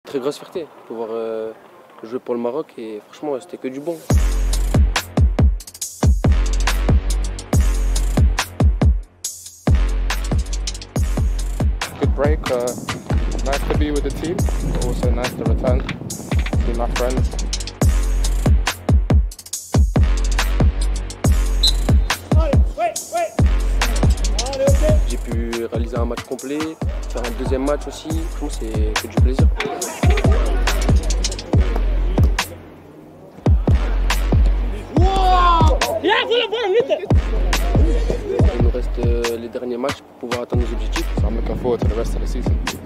Très grosse fierté de pouvoir jouer pour le Maroc et franchement c'était que du bon. Good break, nice to be with the team, but also nice to return, see my friends. J'ai pu réaliser un match complet, faire un deuxième match aussi, franchement c'est que du plaisir. Il nous reste les derniers matchs pour pouvoir atteindre nos objectifs. So I'm looking forward to the rest of the season.